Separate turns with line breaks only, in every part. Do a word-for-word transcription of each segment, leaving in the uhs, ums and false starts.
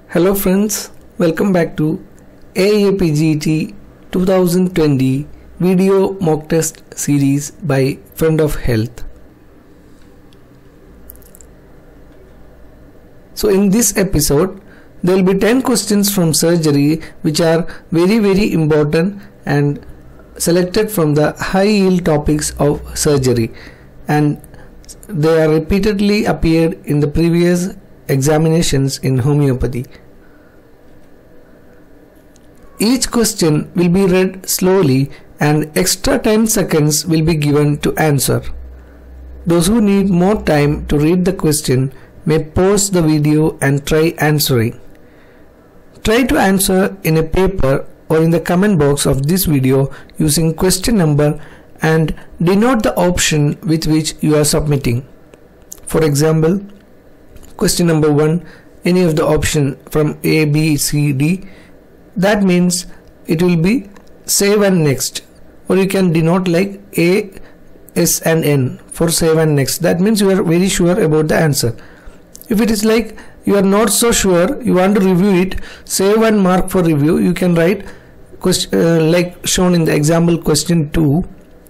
Hello friends, welcome back to A A P G E T twenty twenty video mock test series by Friend of Health. So in this episode there will be ten questions from surgery which are very very important and selected from the high yield topics of surgery, and they are repeatedly appeared in the previous examinations in homeopathy. Each question will be read slowly and extra ten seconds will be given to answer. Those who need more time to read the question may pause the video and try answering. Try to answer in a paper or in the comment box of this video using question number and denote the option with which you are submitting. For example, question number one, any of the option from A, B, C, D, that means it will be save and next, or you can denote like A, S and N for save and next. That means you are very sure about the answer. If it is like you are not so sure, you want to review it, save and mark for review, you can write question, uh, like shown in the example question two,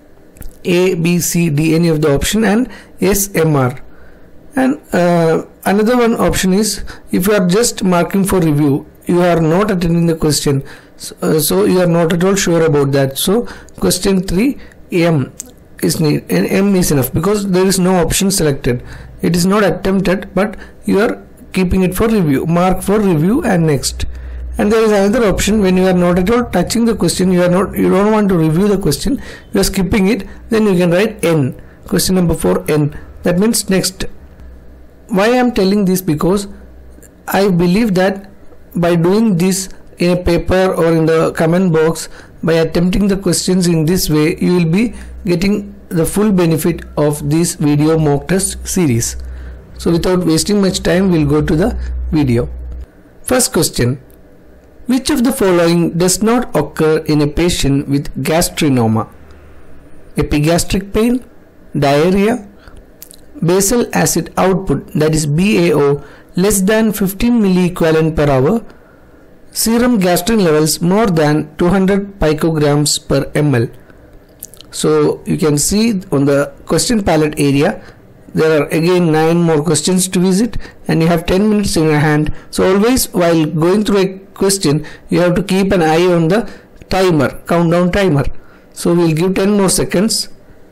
A, B, C, D, any of the option, and S, M, R. And uh, another one option is if you are just marking for review, you are not attending the question, so, uh, so you are not at all sure about that. So question three, M is need, and M is enough because there is no option selected. It is not attempted, but you are keeping it for review. Mark for review and next. And there is another option when you are not at all touching the question, you are not, you don't want to review the question, you are skipping it. Then you can write N. Question number four, N. That means next. Why I am telling this? Because I believe that by doing this in a paper or in the comment box, by attempting the questions in this way, you will be getting the full benefit of this video mock test series. So without wasting much time, we'll go to the video. First question. Which of the following does not occur in a patient with gastrinoma? Epigastric pain, diarrhea, basal acid output, that is B A O, less than fifteen milliequivalent per hour, serum gastrin levels more than two hundred picograms per ml. So you can see on the question palette area there are again nine more questions to visit, and you have ten minutes in your hand. So always while going through a question you have to keep an eye on the timer, countdown timer. So we'll give ten more seconds.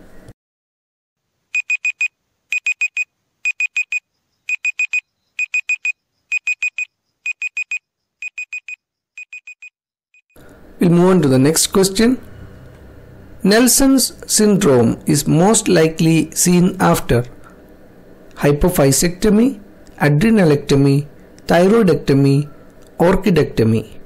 We'll move on to the next question. Nelson's syndrome is most likely seen after hypophyseectomy, adrenalectomy, thyroidectomy, orchidectomy.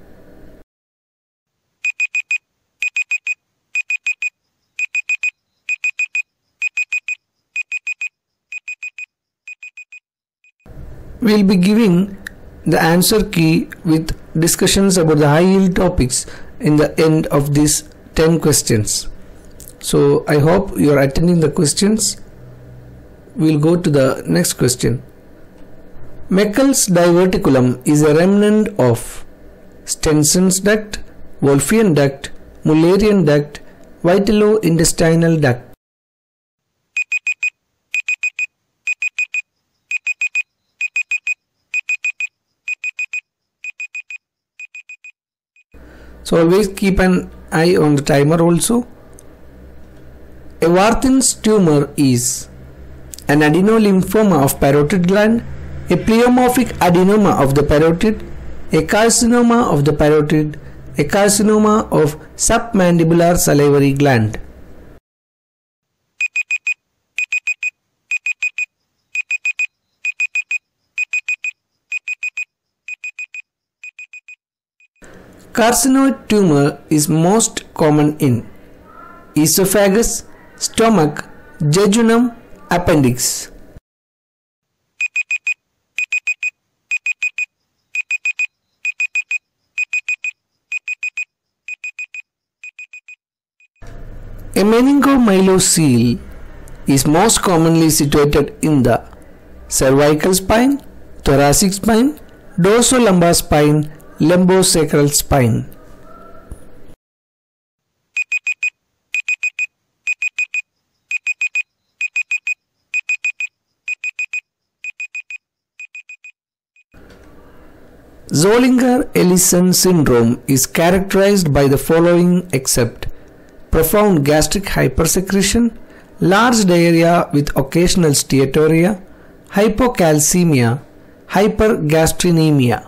We'll be giving the answer key with discussions about the high yield topics in the end of these ten questions. So I hope you are attending the questions. We'll go to the next question. Meckel's diverticulum is a remnant of Stenson's duct, Wolffian duct, Mullerian duct, vitello-intestinal duct. So always keep an eye on the timer also. A Warthin's tumor is an adenolymphoma of parotid gland, a pleomorphic adenoma of the parotid, a carcinoma of the parotid, a carcinoma of submandibular salivary gland. Carcinoid tumor is most common in esophagus, stomach, jejunum, appendix. A meningomyelocele is most commonly situated in the cervical spine, thoracic spine, dorsolumbar spine, lumbosacral spine. Zollinger-Ellison syndrome is characterized by the following except profound gastric hypersecretion, large diarrhea with occasional steatorrhea, hypocalcemia, hypergastrinemia.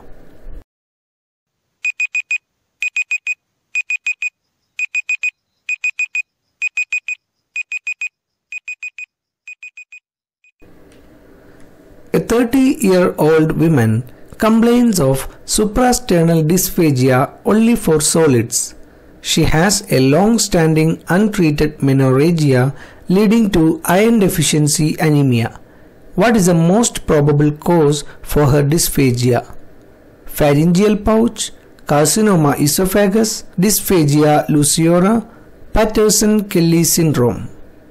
A thirty-year-old woman complains of suprasternal dysphagia only for solids. She has a long-standing untreated menorrhagia leading to iron deficiency anemia. What is the most probable cause for her dysphagia? Pharyngeal pouch, carcinoma esophagus, dysphagia luciora, Patterson-Kelly syndrome.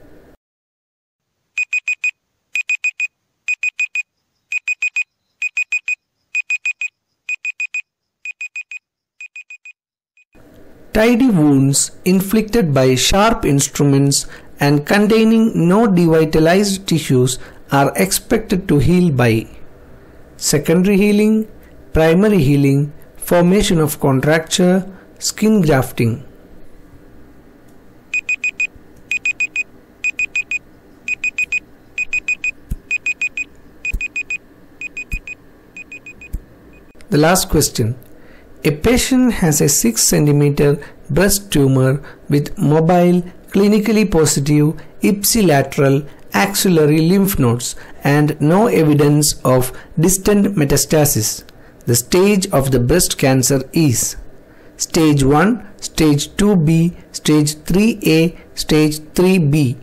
Tidy wounds inflicted by sharp instruments and containing no devitalized tissues are expected to heal by secondary healing, primary healing, formation of contracture, skin grafting. The last question. A patient has a six centimeter breast tumor with mobile, clinically positive, ipsilateral, axillary lymph nodes and no evidence of distant metastasis. The stage of the breast cancer is stage one, stage two B, stage three A, stage three B.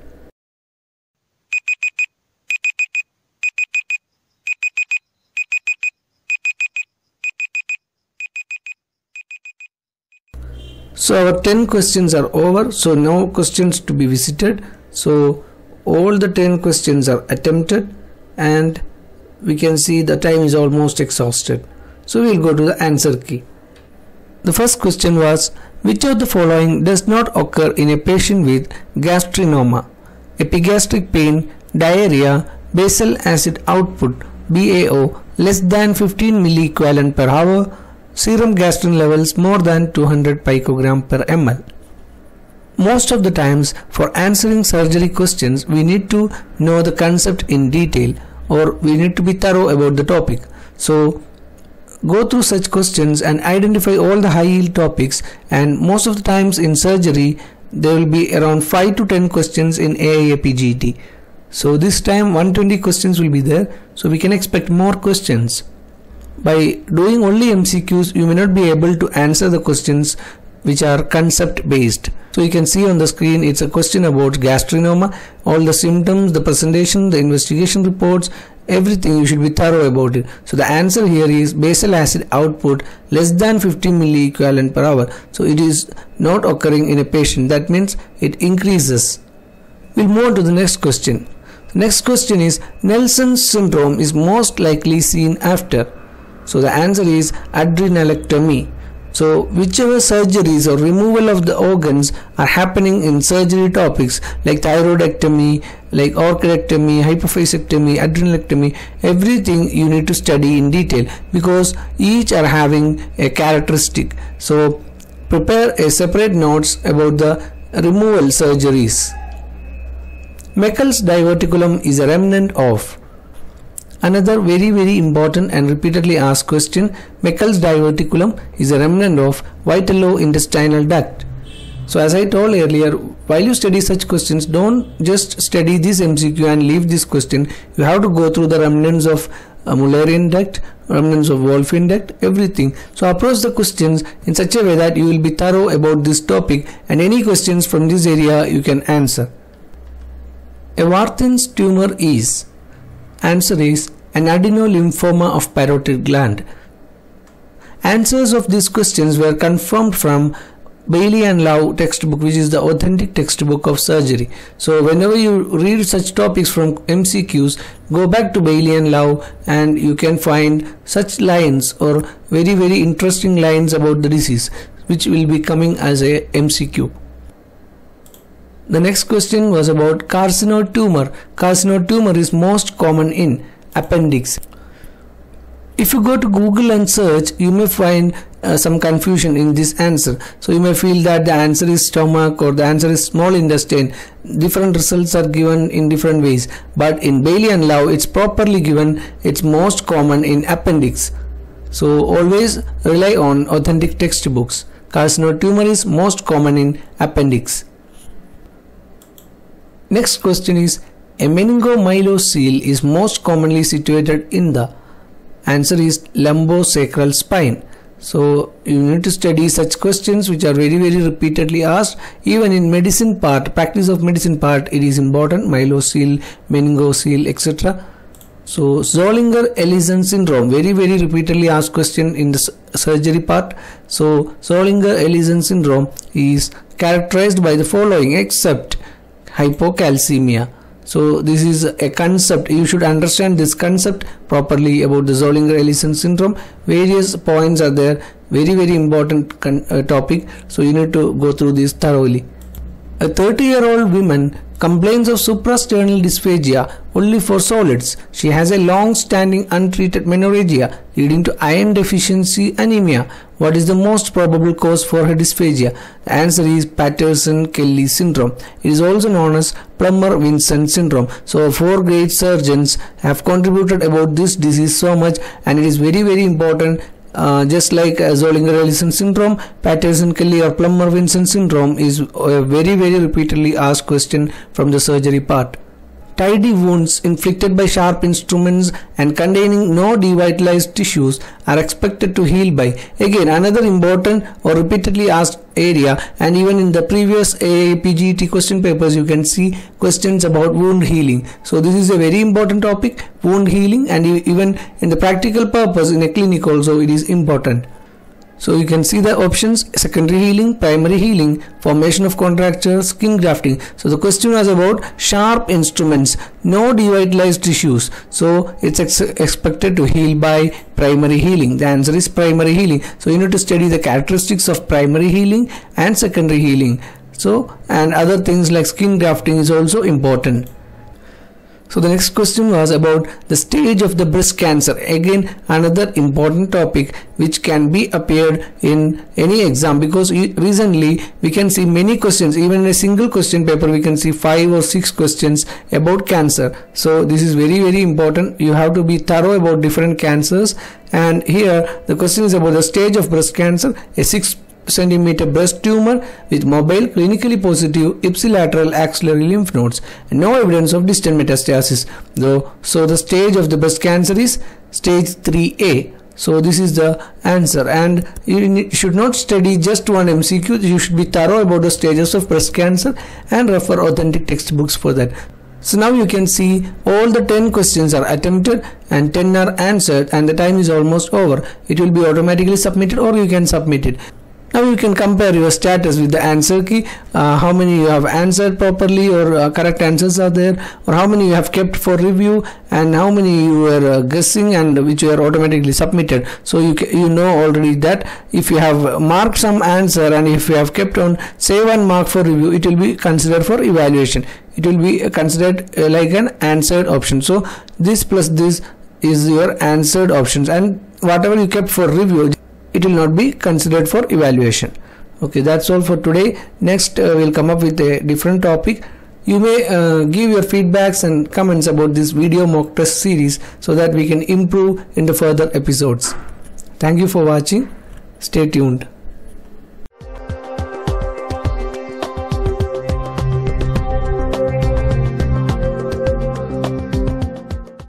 So our ten questions are over, so no questions to be visited. So all the ten questions are attempted and we can see the time is almost exhausted. So we will go to the answer key. The first question was, which of the following does not occur in a patient with gastrinoma? Epigastric pain, diarrhea, basal acid output B A O less than fifteen milliequivalent per hour, serum gastrin levels more than two hundred picogram per ml. Most of the times for answering surgery questions we need to know the concept in detail or we need to be thorough about the topic. So go through such questions and identify all the high yield topics, and most of the times in surgery there will be around five to ten questions in A I A P G T. So this time one hundred twenty questions will be there, so we can expect more questions. By doing only M C Qs, you may not be able to answer the questions which are concept based. So you can see on the screen, it's a question about gastrinoma, all the symptoms, the presentation, the investigation reports, everything you should be thorough about it. So the answer here is basal acid output less than fifty milliequivalent per hour. So it is not occurring in a patient. That means it increases. We'll move on to the next question. The next question is, Nelson's syndrome is most likely seen after. So the answer is adrenalectomy. So whichever surgeries or removal of the organs are happening in surgery topics like thyroidectomy, like orchidectomy, hypophysectomy, adrenalectomy, everything you need to study in detail because each are having a characteristic. So prepare a separate notes about the removal surgeries. Meckel's diverticulum is a remnant of. Another very very important and repeatedly asked question, Meckel's diverticulum is a remnant of vitellointestinal duct. So as I told earlier, while you study such questions, don't just study this M C Q and leave this question. You have to go through the remnants of uh, Mullerian duct, remnants of Wolffian duct, everything. So approach the questions in such a way that you will be thorough about this topic and any questions from this area you can answer. A Warthin's tumor is. Answer is an adenolymphoma of parotid gland. Answers of these questions were confirmed from Bailey and Lau textbook, which is the authentic textbook of surgery. So whenever you read such topics from M C Qs, go back to Bailey and Lau and you can find such lines or very very interesting lines about the disease, which will be coming as a M C Q. The next question was about carcinoid tumor. Carcinoid tumor is most common in appendix. If you go to Google and search, you may find uh, some confusion in this answer. So you may feel that the answer is stomach or the answer is small intestine. Different results are given in different ways. But in Bailey and Lau, it's properly given. It's most common in appendix. So always rely on authentic textbooks. Carcinoid tumor is most common in appendix. Next question is, a meningomyelocele is most commonly situated in the. Answer is lumbosacral spine. So you need to study such questions which are very very repeatedly asked. Even in medicine part, practice of medicine part, it is important. Myelocele, meningocele, et cetera. So Zollinger-Ellison syndrome, very very repeatedly asked question in the surgery part. So Zollinger-Ellison syndrome is characterized by the following except hypocalcemia. So this is a concept. You should understand this concept properly about the Zollinger-Ellison syndrome. Various points are there. Very very important uh, topic. So you need to go through this thoroughly. A thirty year old woman complains of suprasternal dysphagia only for solids. She has a long-standing untreated menorrhagia leading to iron deficiency anemia. What is the most probable cause for her dysphagia? The answer is Patterson-Kelly syndrome. It is also known as Plummer-Vinson syndrome. So four great surgeons have contributed about this disease so much, and it is very very important. Uh, just like uh, Zollinger-Ellison syndrome, Patterson-Kelly or Plummer-Vinson syndrome is a very very repeatedly asked question from the surgery part. Tidy wounds inflicted by sharp instruments and containing no devitalized tissues are expected to heal by. Again, another important or repeatedly asked area, and even in the previous A A P G E T question papers you can see questions about wound healing. So this is a very important topic, wound healing, and even in the practical purpose in a clinic also it is important. So you can see the options: secondary healing, primary healing, formation of contracture, skin grafting. So the question was about sharp instruments, no devitalized tissues. So it's ex expected to heal by primary healing. The answer is primary healing. So you need to study the characteristics of primary healing and secondary healing. So, and other things like skin grafting is also important. So the next question was about the stage of the breast cancer. Again, another important topic which can be appeared in any exam, because recently we can see many questions. Even in a single question paper we can see five or six questions about cancer. So this is very very important. You have to be thorough about different cancers. And here the question is about the stage of breast cancer. A six centimeter breast tumor with mobile, clinically positive ipsilateral axillary lymph nodes, and no evidence of distant metastasis. Though, so the stage of the breast cancer is stage three A. So this is the answer, and you should not study just one M C Q. You should be thorough about the stages of breast cancer and refer authentic textbooks for that. So now you can see all the ten questions are attempted and ten are answered, and the time is almost over. It will be automatically submitted, or you can submit it. Now you can compare your status with the answer key, uh, how many you have answered properly or uh, correct answers are there, or how many you have kept for review, and how many you were uh, guessing and which were automatically submitted. So you you know already that if you have marked some answer and if you have kept on save and mark for review, it will be considered for evaluation. It will be considered uh, like an answered option. So this plus this is your answered options, and whatever you kept for review, it will not be considered for evaluation. Okay, that's all for today. Next uh, we'll come up with a different topic. You may uh, give your feedbacks and comments about this video mock test series so that we can improve in the further episodes. Thank you for watching. Stay tuned.